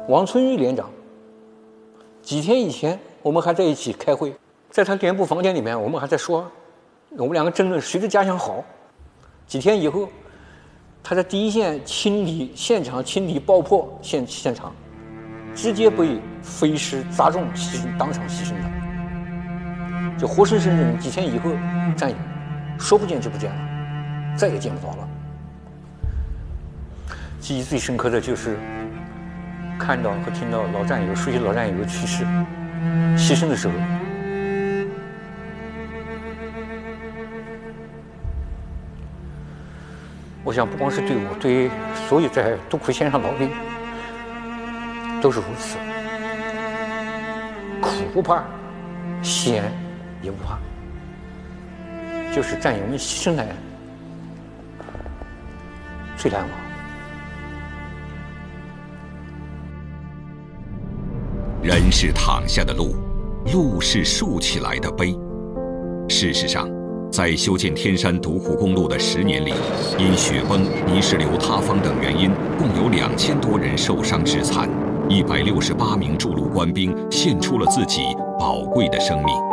王春玉连长。几天以前，我们还在一起开会，在他连部房间里面，我们还在说，我们两个争论谁的家乡好。几天以后，他在第一线现场清理爆破现场，直接被飞尸砸中当场牺牲了。就活生生的几天以后，战友说不见就不见了，再也见不着了。记忆最深刻的就是看到和听到熟悉老战友去世、牺牲的时候，我想不光是对我，对所有在渡口线上老兵都是如此。苦不怕，险也不怕，就是战友们牺牲的最难忘。 人是躺下的路，路是竖起来的碑。事实上，在修建天山独虎公路的10年里，因雪崩、泥石流塌方等原因，共有2000多人受伤致残，168名筑路官兵献出了自己宝贵的生命。